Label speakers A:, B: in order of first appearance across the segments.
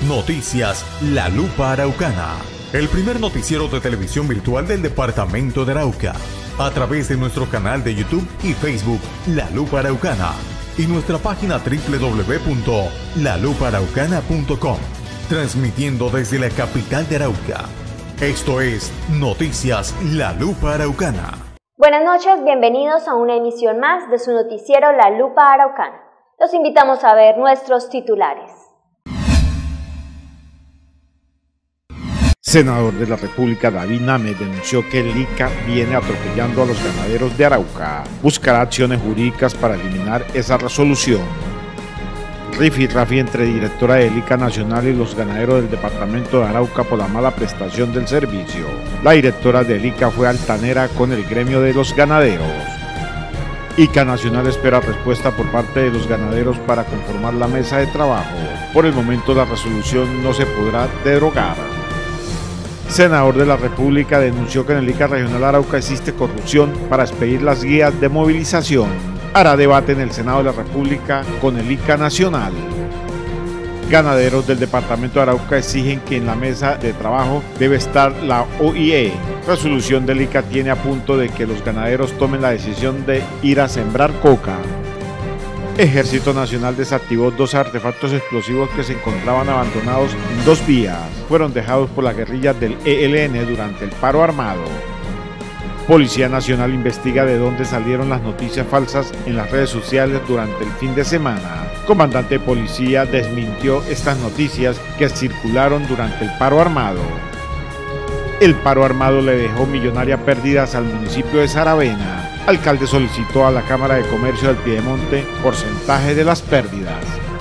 A: Noticias La Lupa Araucana, el primer noticiero de televisión virtual del departamento de Arauca, a través de nuestro canal de YouTube y Facebook La Lupa Araucana y nuestra página www.lalupaaraucana.com, transmitiendo desde la capital de Arauca. Esto es Noticias La Lupa Araucana.
B: Buenas noches, bienvenidos a una emisión más de su noticiero La Lupa Araucana. Los invitamos a ver nuestros titulares.
C: Senador de la República David Name denunció que el ICA viene atropellando a los ganaderos de Arauca. Buscará acciones jurídicas para eliminar esa resolución. Rifirrafe entre directora del ICA Nacional y los ganaderos del departamento de Arauca por la mala prestación del servicio. La directora del ICA fue altanera con el gremio de los ganaderos. ICA Nacional espera respuesta por parte de los ganaderos para conformar la mesa de trabajo. Por el momento la resolución no se podrá derogar. Senador de la República denunció que en el ICA Regional Arauca existe corrupción para expedir las guías de movilización. Hará debate en el Senado de la República con el ICA Nacional. Ganaderos del departamento de Arauca exigen que en la mesa de trabajo debe estar la OIE. Resolución del ICA tiene a punto de que los ganaderos tomen la decisión de ir a sembrar coca. Ejército Nacional desactivó 2 artefactos explosivos que se encontraban abandonados en 2 vías. Fueron dejados por la guerrilla del ELN durante el paro armado. Policía Nacional investiga de dónde salieron las noticias falsas en las redes sociales durante el fin de semana. Comandante de policía desmintió estas noticias que circularon durante el paro armado. El paro armado le dejó millonarias pérdidas al municipio de Saravena. Alcalde solicitó a la Cámara de Comercio del Piedemonte porcentaje de las pérdidas.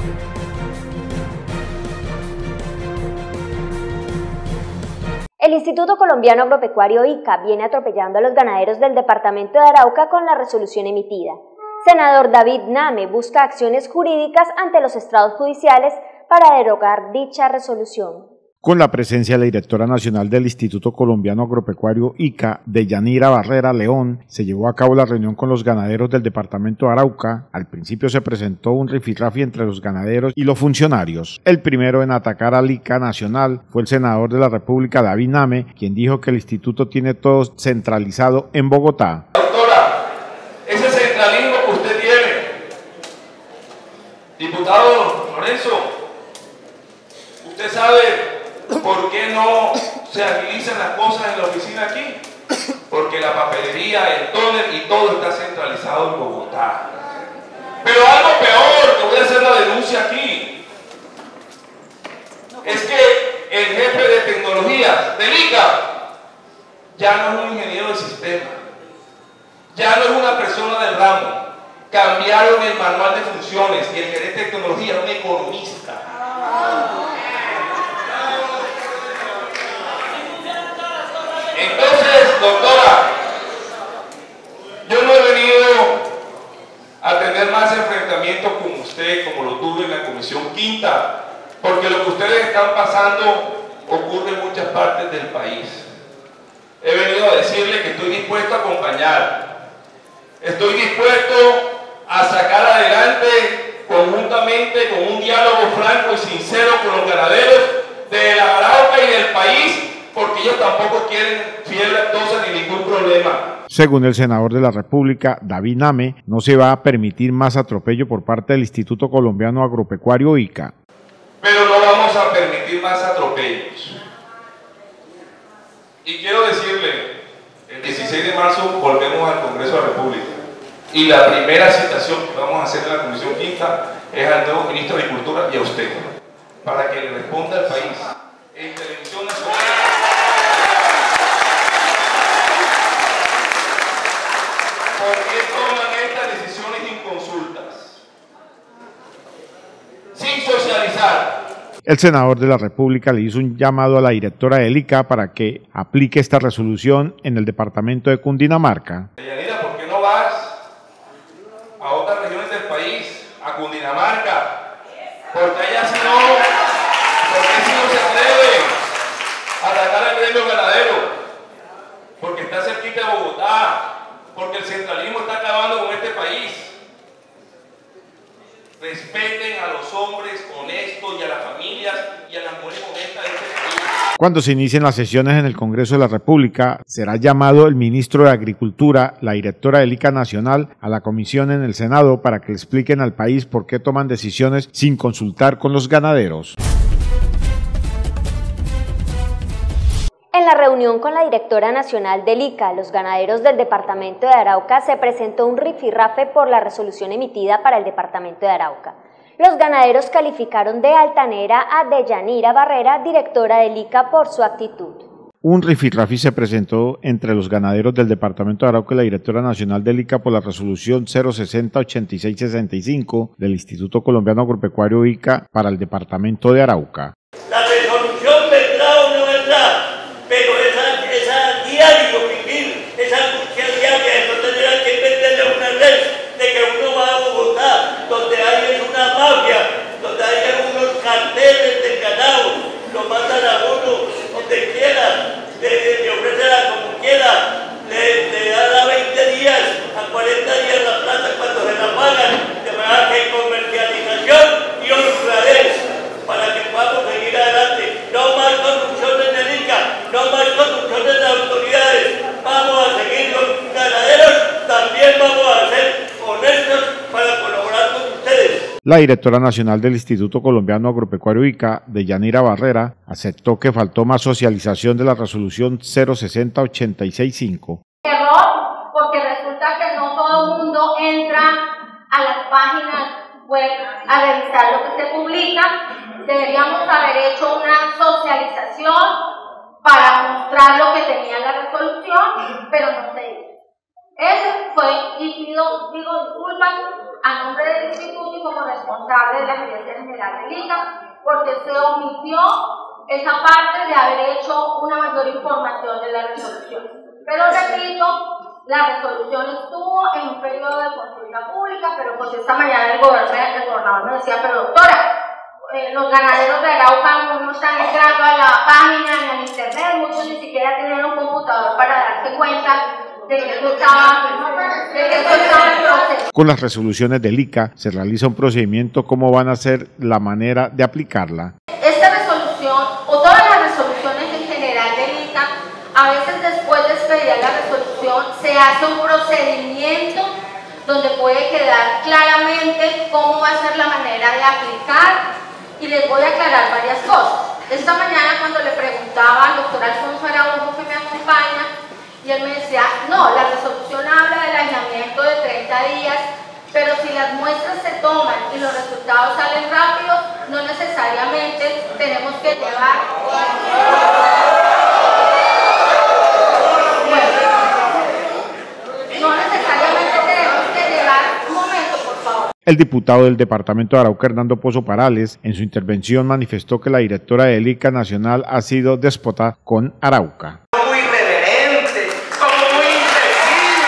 B: El Instituto Colombiano Agropecuario ICA viene atropellando a los ganaderos del departamento de Arauca con la resolución emitida. Senador David Name busca acciones jurídicas ante los estrados judiciales para derogar dicha resolución.
C: Con la presencia de la directora nacional del Instituto Colombiano Agropecuario ICA, Deyanira Barrera León, se llevó a cabo la reunión con los ganaderos del departamento de Arauca. Al principio se presentó un rifirrafe entre los ganaderos y los funcionarios. El primero en atacar al ICA Nacional fue el senador de la República, David Name, quien dijo que el instituto tiene todo centralizado en Bogotá.
D: Doctora, ese centralismo que usted tiene, diputado Lorenzo, usted sabe ¿por qué no se agilizan las cosas en la oficina aquí? Porque la papelería, el tóner y todo está centralizado en Bogotá. Pero algo peor, que voy a hacer la denuncia aquí, es que el jefe de tecnologías del ICA ya no es un ingeniero de sistema, ya no es una persona del ramo. Cambiaron el manual de funciones y el gerente de tecnología es un economista. Entonces, doctora, yo no he venido a tener más enfrentamientos con usted como lo tuve en la Comisión Quinta, porque lo que ustedes están pasando ocurre en muchas partes del país. He venido a decirle que estoy dispuesto a acompañar, estoy dispuesto a sacar adelante conjuntamente con un diálogo franco y sincero con los ganaderos de la Arauca y del país, porque ellos tampoco quieren fiebre lactosa ni ningún problema.
C: Según el senador de la República, David Name, no se va a permitir más atropello por parte del Instituto Colombiano Agropecuario ICA.
D: Pero no vamos a permitir más atropellos. Y quiero decirle, el 16 de marzo volvemos al Congreso de la República. Y la primera citación que vamos a hacer en la Comisión Quinta es al nuevo ministro de Agricultura y a usted, para que le responda al país en televisión nacional. ¿Por qué toman estas decisiones inconsultas? Sin socializar.
C: El senador de la República le hizo un llamado a la directora del ICA para que aplique esta resolución en el departamento de Cundinamarca.
D: Deyanira, ¿por qué no vas a otras regiones del país, a Cundinamarca? Porque allá si no, porque si no se atreve a atacar al gremio ganadero, porque está cerquita de Bogotá, porque el centralismo está acabando con este país. Respeten a los hombres honestos y a las familias y a la mujer honesta de este país.
C: Cuando se inicien las sesiones en el Congreso de la República, será llamado el ministro de Agricultura, la directora del ICA Nacional, a la comisión en el Senado para que le expliquen al país por qué toman decisiones sin consultar con los ganaderos.
B: En la reunión con la directora nacional del ICA, los ganaderos del departamento de Arauca, se presentó un rifirrafe por la resolución emitida para el departamento de Arauca. Los ganaderos calificaron de altanera a Deyanira Barrera, directora del ICA, por su actitud.
C: Un rifirrafe se presentó entre los ganaderos del departamento de Arauca y la directora nacional del ICA por la resolución 060-8665 del Instituto Colombiano Agropecuario ICA para el departamento de Arauca.
E: La resolución vendrá o no vendrá, pero esa diario vivir, esa angustia diaria de no tener que venderle una red, de que uno va a Bogotá, donde hay una mafia, donde hay unos carteles de ganado, lo matan a uno donde quiera, le ofrecen como quiera, le dan a 20 días, a 40 días la plata cuando se la pagan, de manera que hay comercialización y honradez para que podamos seguir adelante. No más corrupción en el ICA, no más corrupción en las autoridades. Vamos a seguir los ganaderos, también vamos a ser honestos para colaborar con ustedes.
C: La directora nacional del Instituto Colombiano Agropecuario ICA, Deyanira Barrera, aceptó que faltó más socialización de la resolución 060-8665.
F: Error, porque resulta que no todo el mundo entra a las páginas web a revisar lo que se publica. Deberíamos haber hecho una socialización para mostrar lo que tenía la resolución, pero no se hizo. Eso fue, y pido disculpas a nombre del instituto y como responsable de la Gerencia General del ICA, porque se omitió esa parte de haber hecho una mayor información de la resolución. Pero repito, la resolución estuvo en un periodo de consulta pública, pero pues esta mañana el gobernador me decía, pero doctora, los ganaderos de Arauca no están entrando a la página ni al internet, muchos ni siquiera tienen un computador para darse cuenta de que esto estaba en proceso.
C: Con las resoluciones del ICA se realiza un procedimiento. ¿Cómo van a ser la manera de aplicarla?
F: Esta resolución, o todas las resoluciones en general del ICA, a veces después de expedir la resolución se hace un procedimiento donde puede quedar claramente cómo va a ser la manera de aplicar, y les voy a aclarar varias cosas. Esta mañana cuando le preguntaba al doctor Alfonso Araujo, que me acompaña, y él me decía, no, la resolución habla del aislamiento de 30 días, pero si las muestras se toman y los resultados salen rápidos, no necesariamente tenemos que llevar...
C: El diputado del departamento de Arauca, Hernando Pozo Parales, en su intervención manifestó que la directora del ICA Nacional ha sido déspota con Arauca.
E: Muy irreverente, como muy inflexible,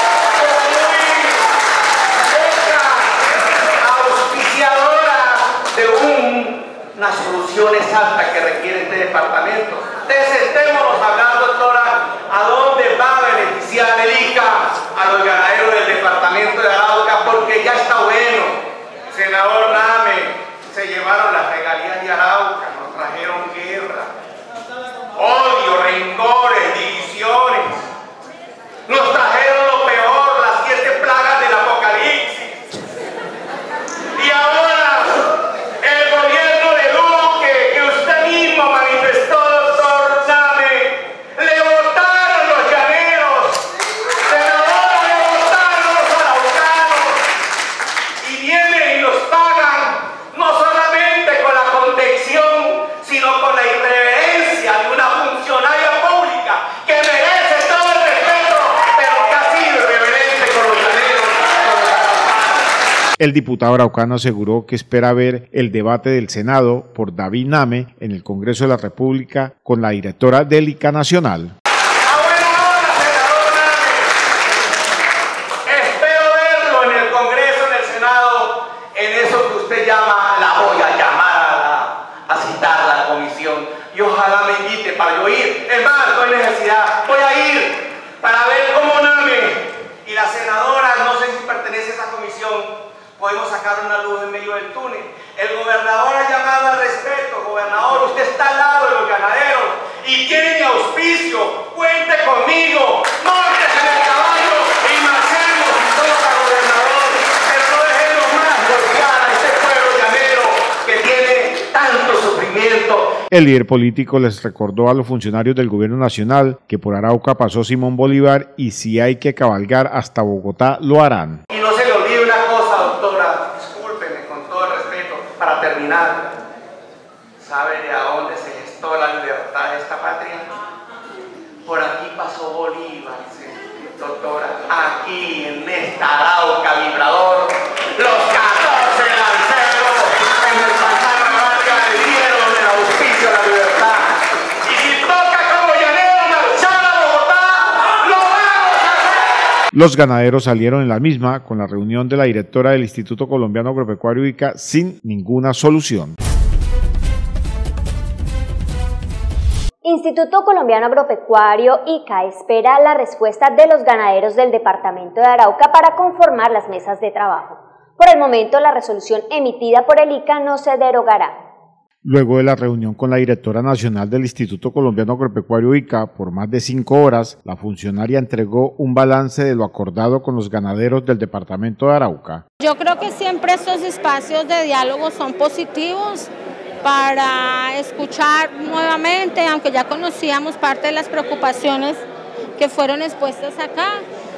E: como muy auspiciadora de una solución exacta que requiere este departamento. Sentémonos a hablar, doctora, a dónde va a beneficiar el ICA a los ganaderos del departamento de Arauca, porque ya está bueno. Senador Name, se llevaron las regalías de Arauca, nos trajeron guerra, odio, rencores, divisiones, nos trajeron lo peor, las 7 plagas del apocalipsis. Y ahora el gobierno de Duque, que usted mismo manifestó, doctor Name, le votaron los llaneros, senadora, le votaron los araucanos, y vienen y nos pagan no solamente con la contención, sino con la irreverencia de una funcionaria pública que merece todo el respeto, pero que ha sido irreverente con los llaneros, con los araucanos.
C: El diputado araucano aseguró que espera ver el debate del Senado por David Name en el Congreso de la República con la directora del ICA Nacional.
E: A buena hora, senador Name. Espero verlo en el Congreso, en el Senado, en eso que usted llama, la voy a llamar a citar a la comisión. Y ojalá me invite para yo ir. Es más, no hay necesidad. Voy a ir para ver cómo Name y la senadora, no sé si pertenece a esa comisión, podemos sacar una luz en medio del túnel. El gobernador ha llamado al respeto. Gobernador, usted está al lado de los ganaderos y tiene mi auspicio. Cuente conmigo, móntese en el caballo y marchemos todos a gobernador. Pero no dejemos más golpear a este pueblo llanero que tiene tanto sufrimiento.
C: El líder político les recordó a los funcionarios del gobierno nacional que por Arauca pasó Simón Bolívar y si hay que cabalgar hasta Bogotá, lo harán.
E: Y no se le olvide una cosa, doctora, discúlpeme con todo el respeto, para terminar. ¿Sabe de a dónde se gestó la libertad de esta patria? Por aquí pasó Bolívar, ¿sí? Doctora, aquí en esta Arauca vibrador, los 14 lanceros en el pantano Arauca le dieron el auspicio a la libertad. Y si toca como llanero marchar a Bogotá, lo vamos a hacer.
C: Los ganaderos salieron en la misma con la reunión de la directora del Instituto Colombiano Agropecuario ICA sin ninguna solución.
B: Instituto Colombiano Agropecuario ICA espera la respuesta de los ganaderos del departamento de Arauca para conformar las mesas de trabajo. Por el momento, la resolución emitida por el ICA no se derogará.
C: Luego de la reunión con la directora nacional del Instituto Colombiano Agropecuario ICA por más de 5 horas, la funcionaria entregó un balance de lo acordado con los ganaderos del departamento de Arauca.
G: Yo creo que siempre estos espacios de diálogo son positivos para escuchar nuevamente, aunque ya conocíamos parte de las preocupaciones que fueron expuestas acá,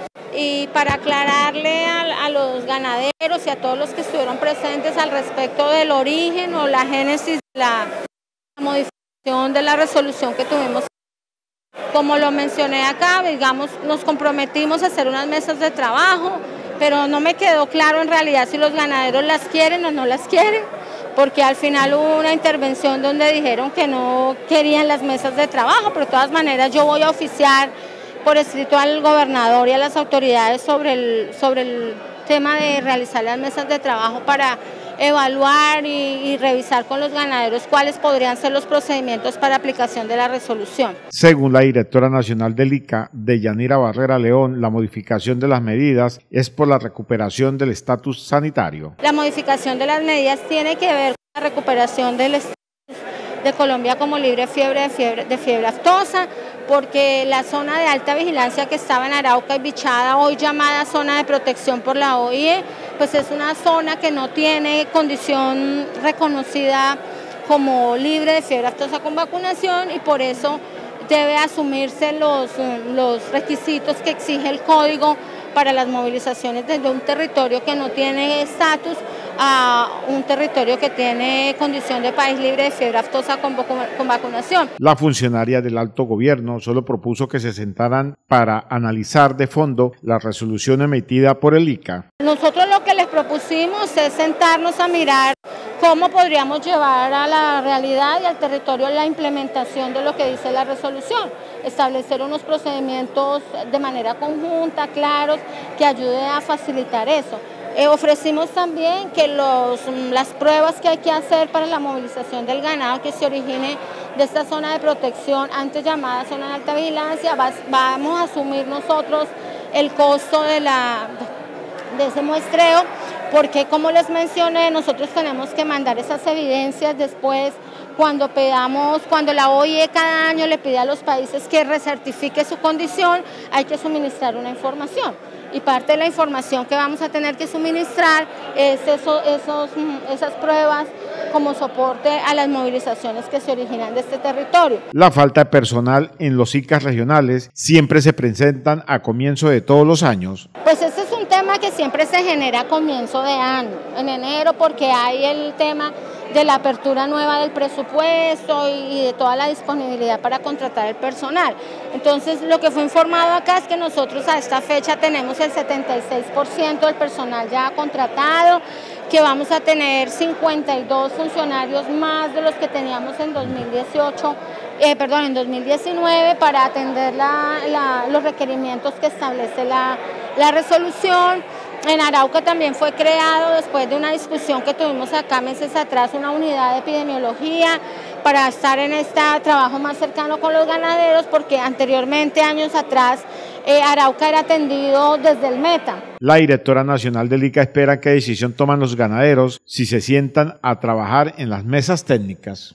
G: y para aclararle a los ganaderos y a todos los que estuvieron presentes al respecto del origen o la génesis de la modificación de la resolución que tuvimos. Como lo mencioné acá, digamos, nos comprometimos a hacer unas mesas de trabajo, pero no me quedó claro en realidad si los ganaderos las quieren o no las quieren, porque al final hubo una intervención donde dijeron que no querían las mesas de trabajo, pero de todas maneras yo voy a oficiar por escrito al gobernador y a las autoridades sobre el tema de realizar las mesas de trabajo para evaluar y revisar con los ganaderos cuáles podrían ser los procedimientos para aplicación de la resolución.
C: Según la directora nacional del ICA, Deyanira Barrera León, la modificación de las medidas es por la recuperación del estatus sanitario.
G: La modificación de las medidas tiene que ver con la recuperación del estatus de Colombia como libre de fiebre aftosa, porque la zona de alta vigilancia que estaba en Arauca y Bichada, hoy llamada zona de protección por la OIE, pues es una zona que no tiene condición reconocida como libre de fiebre aftosa con vacunación y por eso debe asumirse los requisitos que exige el código para las movilizaciones desde un territorio que no tiene estatus a un territorio que tiene condición de país libre de fiebre aftosa con vacunación.
C: La funcionaria del alto gobierno solo propuso que se sentaran para analizar de fondo la resolución emitida por el ICA.
G: Nosotros lo que les propusimos es sentarnos a mirar cómo podríamos llevar a la realidad y al territorio la implementación de lo que dice la resolución, establecer unos procedimientos de manera conjunta, claros, que ayude a facilitar eso. Ofrecimos también que las pruebas que hay que hacer para la movilización del ganado que se origine de esta zona de protección, antes llamada zona de alta vigilancia, vamos a asumir nosotros el costo de ese muestreo, porque como les mencioné, nosotros tenemos que mandar esas evidencias después cuando la OIE cada año le pide a los países que recertifique su condición, hay que suministrar una información. Y parte de la información que vamos a tener que suministrar es esas pruebas como soporte a las movilizaciones que se originan de este territorio.
C: La falta de personal en los ICAs regionales siempre se presentan a comienzo de todos los años.
G: Pues ese es un tema que siempre se genera a comienzo de año, en enero, porque hay el tema de la apertura nueva del presupuesto y de toda la disponibilidad para contratar el personal. Entonces, lo que fue informado acá es que nosotros a esta fecha tenemos el 76% del personal ya contratado, que vamos a tener 52 funcionarios más de los que teníamos en 2019 para atender los requerimientos que establece la resolución. En Arauca también fue creado, después de una discusión que tuvimos acá meses atrás, una unidad de epidemiología para estar en este trabajo más cercano con los ganaderos, porque anteriormente, años atrás, Arauca era atendido desde el Meta.
C: La directora nacional del ICA espera qué decisión toman los ganaderos si se sientan a trabajar en las mesas técnicas.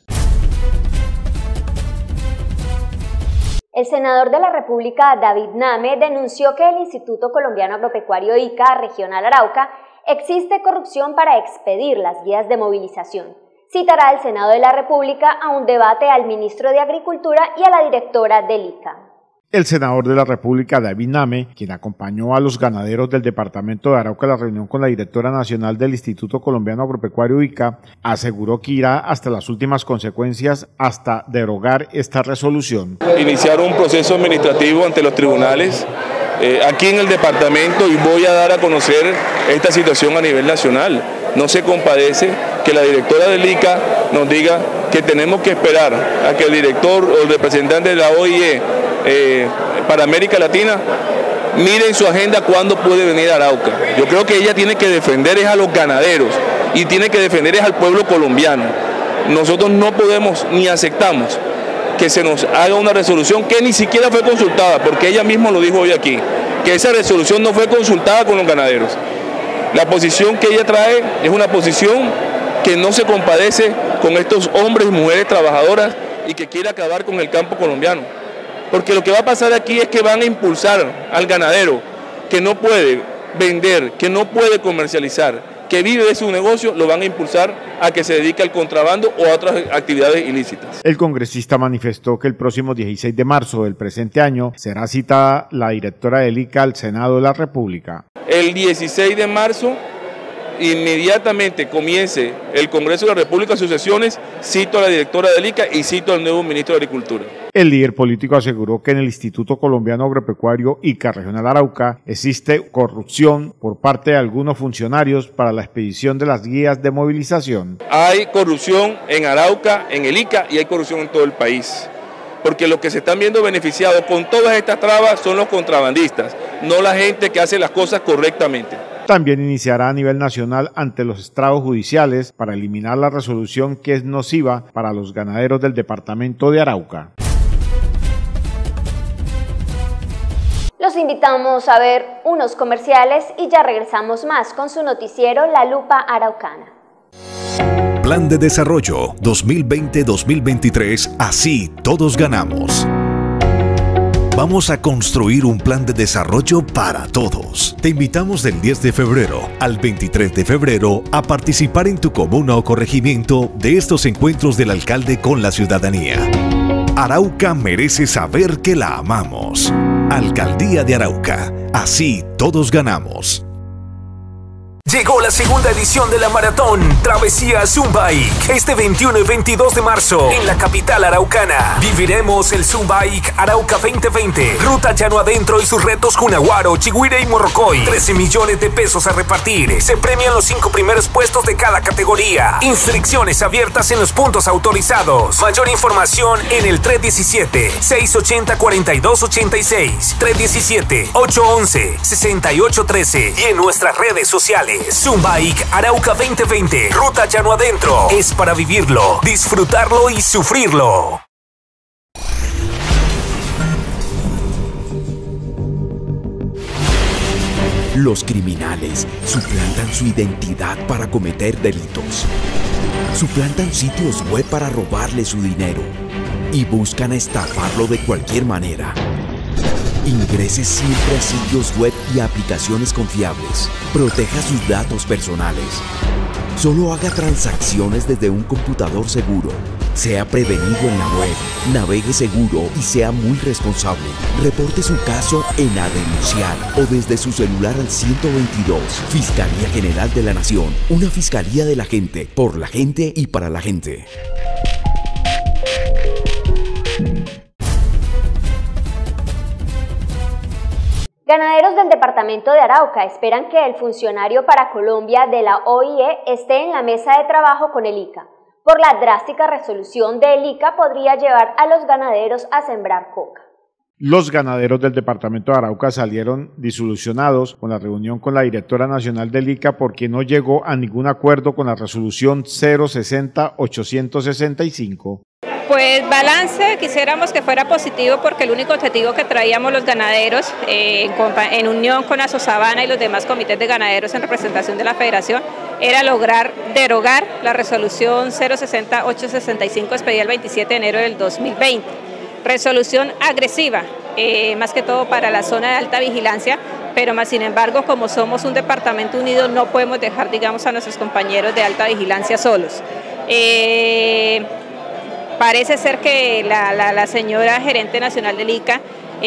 B: El senador de la República, David Name, denunció que el Instituto Colombiano Agropecuario ICA Regional Arauca existe corrupción para expedir las guías de movilización. Citará al Senado de la República a un debate al ministro de Agricultura y a la directora del ICA.
C: El senador de la República, David Name, quien acompañó a los ganaderos del departamento de Arauca a la reunión con la directora nacional del Instituto Colombiano Agropecuario ICA, aseguró que irá hasta las últimas consecuencias hasta derogar esta resolución.
D: Iniciar un proceso administrativo ante los tribunales aquí en el departamento y voy a dar a conocer esta situación a nivel nacional. No se compadece que la directora del ICA nos diga que tenemos que esperar a que el director o el representante de la OIE para América Latina mire en su agenda cuándo puede venir a Arauca. Yo creo que ella tiene que defender es a los ganaderos y tiene que defender es al pueblo colombiano. Nosotros no podemos ni aceptamos que se nos haga una resolución que ni siquiera fue consultada, porque ella misma lo dijo hoy aquí, que esa resolución no fue consultada con los ganaderos. La posición que ella trae es una posición que no se compadece con estos hombres y mujeres trabajadoras y que quiere acabar con el campo colombiano. Porque lo que va a pasar aquí es que van a impulsar al ganadero que no puede vender, que no puede comercializar, que vive de su negocio, lo van a impulsar a que se dedique al contrabando o a otras actividades ilícitas.
C: El congresista manifestó que el próximo 16 de marzo del presente año será citada la directora del ICA al Senado de la República.
D: El 16 de marzo, inmediatamente comience el Congreso de la República, sus sesiones, cito a la directora del ICA y cito al nuevo ministro de Agricultura.
C: El líder político aseguró que en el Instituto Colombiano Agropecuario ICA Regional Arauca existe corrupción por parte de algunos funcionarios para la expedición de las guías de movilización.
D: Hay corrupción en Arauca, en el ICA y hay corrupción en todo el país. Porque los que se están viendo beneficiados con todas estas trabas son los contrabandistas, no la gente que hace las cosas correctamente.
C: También iniciará a nivel nacional ante los estrados judiciales para eliminar la resolución que es nociva para los ganaderos del departamento de Arauca.
B: Los invitamos a ver unos comerciales y ya regresamos más con su noticiero La Lupa Araucana.
H: Plan de Desarrollo 2020-2023, así todos ganamos. Vamos a construir un plan de desarrollo para todos. Te invitamos del 10 de febrero al 23 de febrero a participar en tu comuna o corregimiento de estos encuentros del alcalde con la ciudadanía. Arauca merece saber que la amamos. Alcaldía de Arauca, así todos ganamos.
I: Llegó la segunda edición de la maratón Travesía Zumbike. Este 21 y 22 de marzo en la capital araucana viviremos el Zumbike Arauca 2020. Ruta llano adentro y sus retos Cunaguaro, Chigüire y Morrocoy. 13 millones de pesos a repartir. Se premian los 5 primeros puestos de cada categoría. Inscripciones abiertas en los puntos autorizados. Mayor información en el 317-680-4286, 317-811-6813 y en nuestras redes sociales. Zumbike Arauca 2020, ruta llano adentro, es para vivirlo, disfrutarlo y sufrirlo.
J: Los criminales suplantan su identidad para cometer delitos. Suplantan sitios web para robarle su dinero y buscan estafarlo de cualquier manera. Ingrese siempre a sitios web y aplicaciones confiables. Proteja sus datos personales. Solo haga transacciones desde un computador seguro. Sea prevenido en la web. Navegue seguro y sea muy responsable. Reporte su caso en A Denunciar o desde su celular al 122. Fiscalía General de la Nación. Una fiscalía de la gente, por la gente y para la gente.
B: Ganaderos del departamento de Arauca esperan que el funcionario para Colombia de la OIE esté en la mesa de trabajo con el ICA. Por la drástica resolución del ICA podría llevar a los ganaderos a sembrar coca.
C: Los ganaderos del departamento de Arauca salieron disolucionados con la reunión con la directora nacional del ICA porque no llegó a ningún acuerdo con la resolución 060-865.
K: Pues balance, quisiéramos que fuera positivo porque el único objetivo que traíamos los ganaderos en unión con Asosabana y los demás comités de ganaderos en representación de la federación era lograr derogar la resolución 060-865 expedida el 27 de enero del 2020. Resolución agresiva, más que todo para la zona de alta vigilancia, pero más sin embargo, como somos un departamento unido, no podemos dejar, digamos, a nuestros compañeros de alta vigilancia solos. Parece ser que la señora gerente nacional del ICA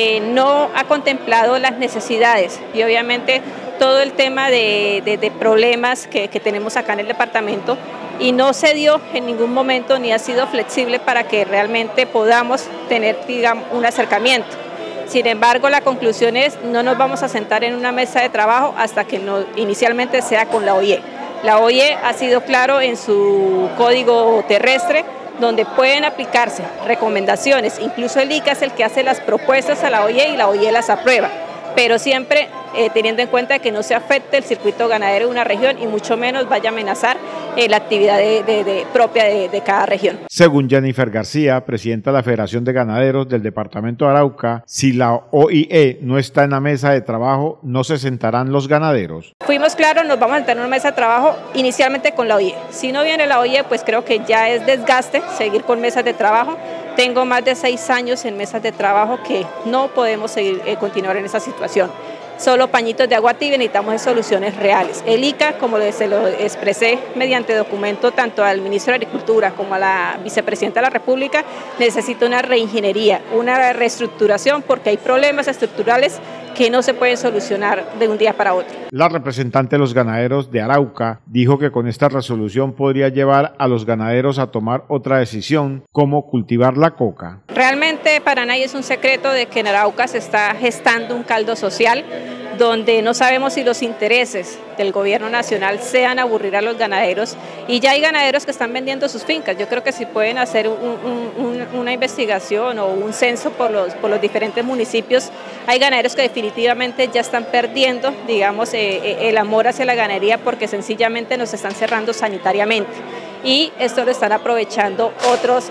K: no ha contemplado las necesidades y obviamente todo el tema de problemas que tenemos acá en el departamento y no se dio en ningún momento ni ha sido flexible para que realmente podamos tener, digamos, un acercamiento. Sin embargo, la conclusión es no nos vamos a sentar en una mesa de trabajo hasta que inicialmente sea con la OIE. La OIE ha sido claro en su código terrestre donde pueden aplicarse recomendaciones, incluso el ICA es el que hace las propuestas a la OIE y la OIE las aprueba, pero siempre teniendo en cuenta que no se afecte el circuito ganadero de una región y mucho menos vaya a amenazar la actividad propia de cada región.
C: Según Jennifer García, presidenta de la Federación de Ganaderos del Departamento de Arauca, si la OIE no está en la mesa de trabajo, no se sentarán los ganaderos.
K: Fuimos claros, nos vamos a sentar en una mesa de trabajo inicialmente con la OIE. Si no viene la OIE, pues creo que ya es desgaste seguir con mesas de trabajo. Tengo más de 6 años en mesas de trabajo que no podemos seguir continuar en esa situación. Solo pañitos de agua tibia, necesitamos soluciones reales. El ICA, como se lo expresé mediante documento tanto al ministro de Agricultura como a la vicepresidenta de la República, necesita una reingeniería, una reestructuración porque hay problemas estructurales que no se pueden solucionar de un día para otro.
C: La representante de los ganaderos de Arauca dijo que con esta resolución podría llevar a los ganaderos a tomar otra decisión, como cultivar la coca.
K: Realmente para nadie es un secreto de que en Arauca se está gestando un caldo social donde no sabemos si los intereses del gobierno nacional sean aburrir a los ganaderos y ya hay ganaderos que están vendiendo sus fincas. Yo creo que si pueden hacer una investigación o un censo por los diferentes municipios, hay ganaderos que definitivamente ya están perdiendo, digamos, el amor hacia la ganadería porque sencillamente nos están cerrando sanitariamente y esto lo están aprovechando otros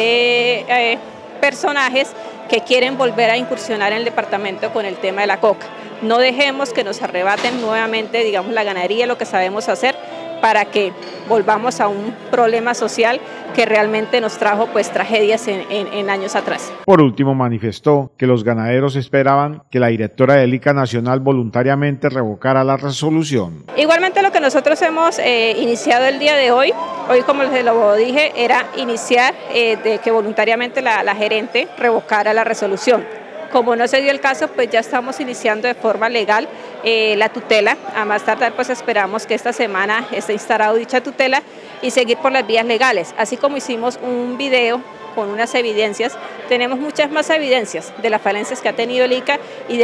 K: personajes que quieren volver a incursionar en el departamento con el tema de la coca. No dejemos que nos arrebaten nuevamente, digamos, la ganadería, lo que sabemos hacer, para que volvamos a un problema social que realmente nos trajo pues tragedias en años atrás.
C: Por último, manifestó que los ganaderos esperaban que la directora del ICA Nacional voluntariamente revocara la resolución.
K: Igualmente lo que nosotros hemos iniciado el día de hoy como les lo dije, era iniciar de que voluntariamente la gerente revocara la resolución. Como no se dio el caso, pues ya estamos iniciando de forma legal la tutela. A más tardar, pues esperamos que esta semana esté instalado dicha tutela y seguir por las vías legales. Así como hicimos un video con unas evidencias, tenemos muchas más evidencias de las falencias que ha tenido el ICA y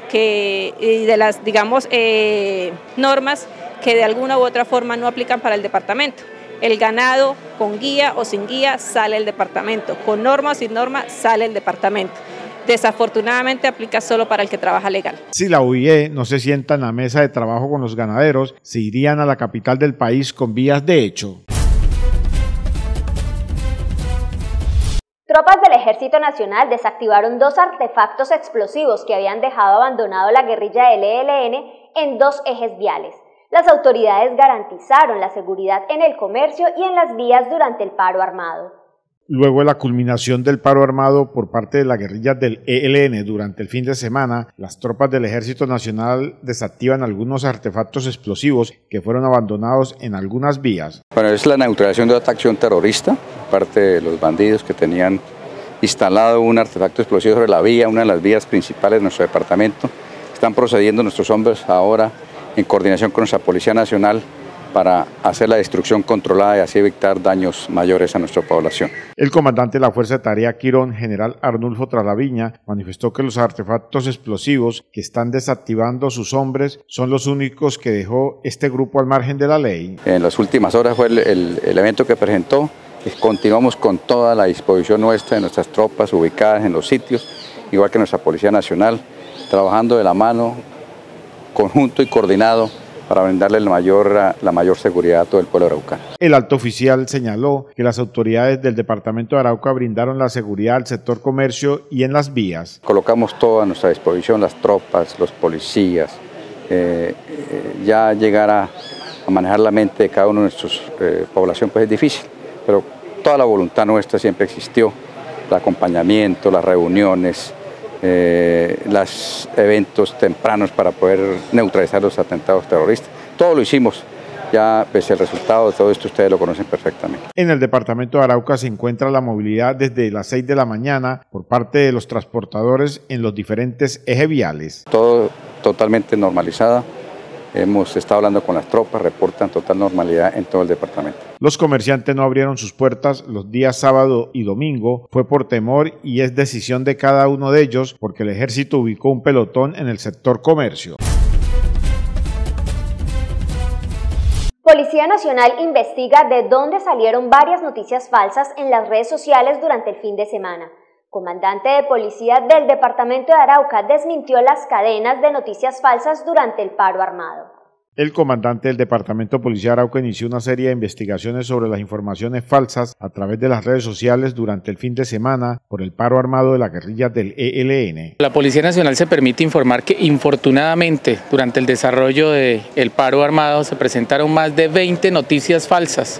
K: de las, digamos, normas que de alguna u otra forma no aplican para el departamento. El ganado con guía o sin guía sale el departamento, con norma o sin norma sale el departamento. Desafortunadamente aplica solo para el que trabaja legal.
C: Si la OIE no se sienta en la mesa de trabajo con los ganaderos, se irían a la capital del país con vías de hecho.
B: Tropas del Ejército Nacional desactivaron 2 artefactos explosivos que habían dejado abandonado la guerrilla del ELN en 2 ejes viales. Las autoridades garantizaron la seguridad en el comercio y en las vías durante el paro armado.
C: Luego de la culminación del paro armado por parte de la guerrilla del ELN durante el fin de semana, las tropas del Ejército Nacional desactivan algunos artefactos explosivos que fueron abandonados en algunas vías.
L: Bueno, es la neutralización de otra acción terrorista, parte de los bandidos que tenían instalado un artefacto explosivo sobre la vía, una de las vías principales de nuestro departamento. Están procediendo nuestros hombres ahora en coordinación con nuestra Policía Nacional para hacer la destrucción controlada y así evitar daños mayores a nuestra población.
C: El comandante de la Fuerza de Tarea Quirón, general Arnulfo Traslaviña, manifestó que los artefactos explosivos que están desactivando sus hombres son los únicos que dejó este grupo al margen de la ley.
L: En las últimas horas fue el evento que presentó. Continuamos con toda la disposición nuestra de nuestras tropas ubicadas en los sitios, igual que nuestra Policía Nacional, trabajando de la mano, conjunto y coordinado para brindarle la mayor seguridad a todo el pueblo araucano.
C: El alto oficial señaló que las autoridades del departamento de Arauca brindaron la seguridad al sector comercio y en las vías.
L: Colocamos todo a nuestra disposición, las tropas, los policías, ya llegar a manejar la mente de cada uno de nuestra población pues es difícil, pero toda la voluntad nuestra siempre existió, el acompañamiento, las reuniones, los eventos tempranos para poder neutralizar los atentados terroristas. Todo lo hicimos, ya pues el resultado de todo esto ustedes lo conocen perfectamente.
C: En el departamento de Arauca se encuentra la movilidad desde las 6 de la mañana por parte de los transportadores en los diferentes ejes viales.
L: Todo totalmente normalizado. Hemos estado hablando con las tropas, reportan total normalidad en todo el departamento.
C: Los comerciantes no abrieron sus puertas los días sábado y domingo, fue por temor y es decisión de cada uno de ellos porque el ejército ubicó un pelotón en el sector comercio.
B: Policía Nacional investiga de dónde salieron varias noticias falsas en las redes sociales durante el fin de semana. Comandante de Policía del Departamento de Arauca desmintió las cadenas de noticias falsas durante el paro armado.
C: El comandante del Departamento de Policía de Arauca inició una serie de investigaciones sobre las informaciones falsas a través de las redes sociales durante el fin de semana por el paro armado de la guerrilla del ELN.
M: La Policía Nacional se permite informar que infortunadamente durante el desarrollo del paro armado se presentaron más de 20 noticias falsas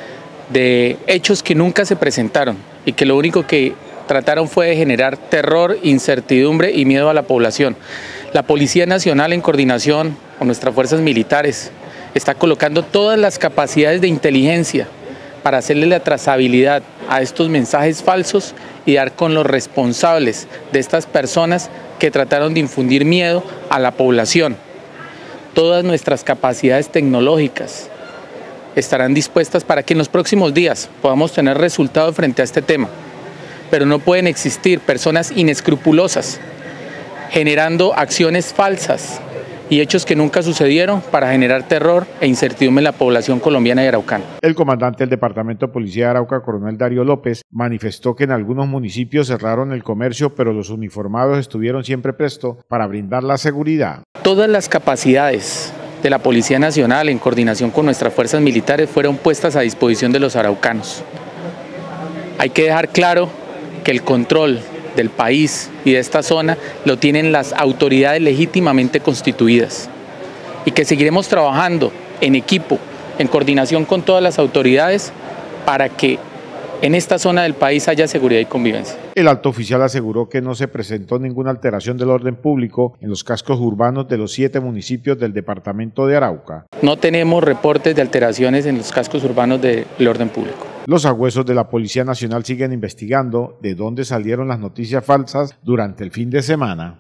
M: de hechos que nunca se presentaron y que lo único que trataron fue de generar terror, incertidumbre y miedo a la población. La Policía Nacional, en coordinación con nuestras fuerzas militares, está colocando todas las capacidades de inteligencia para hacerle la trazabilidad a estos mensajes falsos y dar con los responsables de estas personas que trataron de infundir miedo a la población. Todas nuestras capacidades tecnológicas estarán dispuestas para que en los próximos días podamos tener resultados frente a este tema. Pero no pueden existir personas inescrupulosas generando acciones falsas y hechos que nunca sucedieron para generar terror e incertidumbre en la población colombiana y araucana.
C: El comandante del Departamento de Policía de Arauca, coronel Darío López, manifestó que en algunos municipios cerraron el comercio, pero los uniformados estuvieron siempre prestos para brindar la seguridad.
M: Todas las capacidades de la Policía Nacional, en coordinación con nuestras fuerzas militares, fueron puestas a disposición de los araucanos. Hay que dejar claro que el control del país y de esta zona lo tienen las autoridades legítimamente constituidas y que seguiremos trabajando en equipo, en coordinación con todas las autoridades para que en esta zona del país haya seguridad y convivencia.
C: El alto oficial aseguró que no se presentó ninguna alteración del orden público en los cascos urbanos de los 7 municipios del departamento de Arauca.
M: No tenemos reportes de alteraciones en los cascos urbanos del orden público.
C: Los sagüesos de la Policía Nacional siguen investigando de dónde salieron las noticias falsas durante el fin de semana.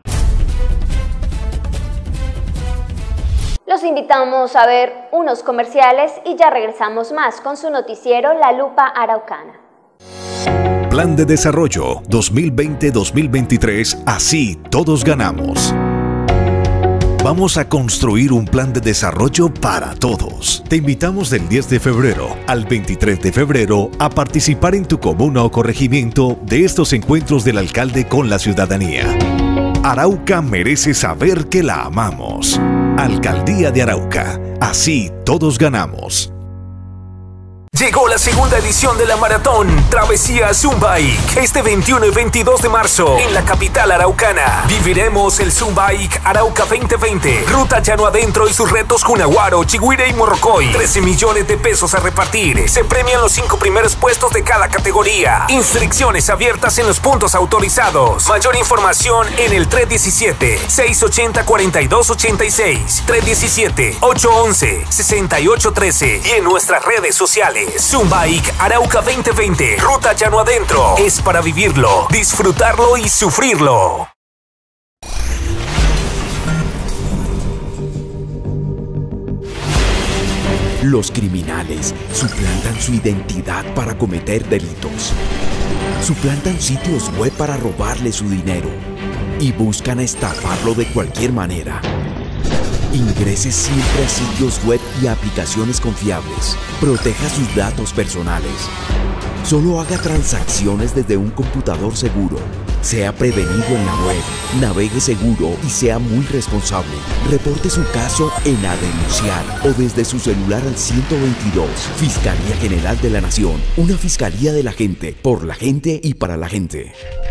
B: Los invitamos a ver unos comerciales y ya regresamos más con su noticiero La Lupa Araucana.
H: Plan de Desarrollo 2020-2023, así todos ganamos. Vamos a construir un plan de desarrollo para todos. Te invitamos del 10 de febrero al 23 de febrero a participar en tu comuna o corregimiento de estos encuentros del alcalde con la ciudadanía. Arauca merece saber que la amamos. Alcaldía de Arauca, así todos ganamos.
I: Llegó la segunda edición de la maratón Travesía Zumbike. Este 21 y 22 de marzo en la capital araucana. Viviremos el Zumbike Arauca 2020. Ruta llano adentro y sus retos Cunaguaro, Chigüire y Morrocoy. 13 millones de pesos a repartir. Se premian los 5 primeros puestos de cada categoría. Inscripciones abiertas en los puntos autorizados. Mayor información en el 317-680-4286. 317-811-6813 y en nuestras redes sociales. Zumbike Arauca 2020. Ruta llano adentro. Es para vivirlo, disfrutarlo y sufrirlo.
J: Los criminales suplantan su identidad para cometer delitos. Suplantan sitios web para robarle su dinero y buscan estafarlo de cualquier manera. Ingrese siempre a sitios web y aplicaciones confiables. Proteja sus datos personales. Solo haga transacciones desde un computador seguro. Sea prevenido en la web, navegue seguro y sea muy responsable. Reporte su caso en A Denunciar o desde su celular al 122. Fiscalía General de la Nación, una fiscalía de la gente, por la gente y para la gente.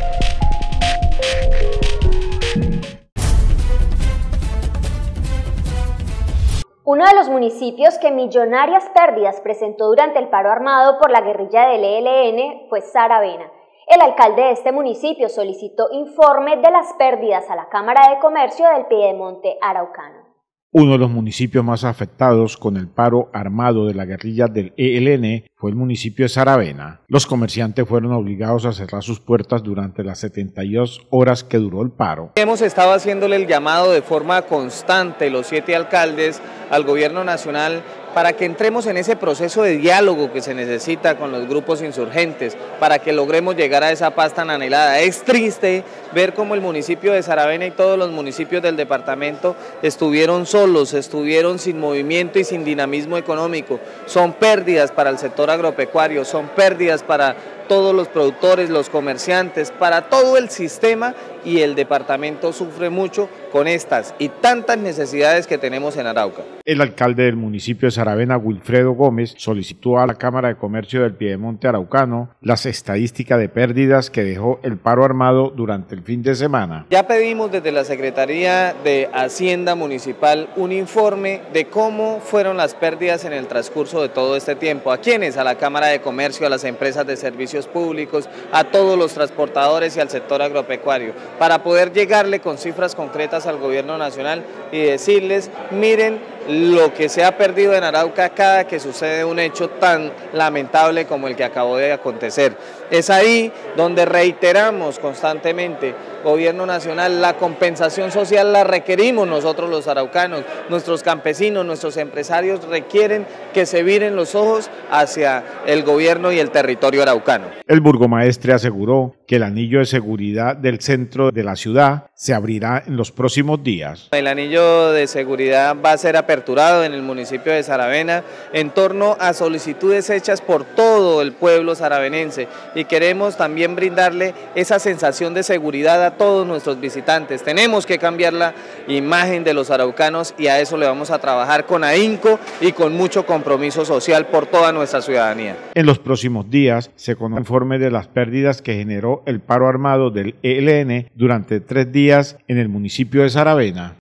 B: Uno de los municipios que millonarias pérdidas presentó durante el paro armado por la guerrilla del ELN fue Saravena. El alcalde de este municipio solicitó informe de las pérdidas a la Cámara de Comercio del Piedemonte Araucano.
C: Uno de los municipios más afectados con el paro armado de la guerrilla del ELN fue el municipio de Saravena. Los comerciantes fueron obligados a cerrar sus puertas durante las 72 horas que duró el paro.
N: Hemos estado haciéndole el llamado de forma constante, los 7 alcaldes, al gobierno nacional, para que entremos en ese proceso de diálogo que se necesita con los grupos insurgentes, para que logremos llegar a esa paz tan anhelada. Es triste ver cómo el municipio de Saravena y todos los municipios del departamento estuvieron solos, estuvieron sin movimiento y sin dinamismo económico. Son pérdidas para el sector agropecuario, son pérdidas para todos los productores, los comerciantes, para todo el sistema, y el departamento sufre mucho con estas y tantas necesidades que tenemos en Arauca.
C: El alcalde del municipio de Saravena, Wilfredo Gómez, solicitó a la Cámara de Comercio del Piedemonte Araucano las estadísticas de pérdidas que dejó el paro armado durante el fin de semana.
N: Ya pedimos desde la Secretaría de Hacienda Municipal un informe de cómo fueron las pérdidas en el transcurso de todo este tiempo. ¿A quiénes? A la Cámara de Comercio, a las empresas de servicios públicos, a todos los transportadores y al sector agropecuario, para poder llegarle con cifras concretas al gobierno nacional y decirles: miren lo que se ha perdido en Arauca cada que sucede un hecho tan lamentable como el que acabó de acontecer. Es ahí donde reiteramos constantemente: gobierno nacional, la compensación social la requerimos nosotros los araucanos, nuestros campesinos, nuestros empresarios requieren que se viren los ojos hacia el gobierno y el territorio araucano.
C: El burgomaestre aseguró que el anillo de seguridad del centro de la ciudad se abrirá en los próximos días.
N: El anillo de seguridad va a ser aperturado en el municipio de Saravena en torno a solicitudes hechas por todo el pueblo saravenense, y queremos también brindarle esa sensación de seguridad a todos nuestros visitantes. Tenemos que cambiar la imagen de los araucanos y a eso le vamos a trabajar con ahínco y con mucho compromiso social por toda nuestra ciudadanía.
C: En los próximos días se conocerá un informe de las pérdidas que generó el paro armado del ELN durante 3 días en el municipio de Saravena.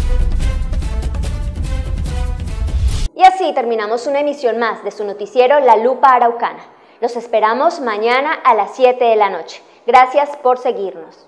B: Y así terminamos una emisión más de su noticiero La Lupa Araucana. Los esperamos mañana a las 7 de la noche. Gracias por seguirnos.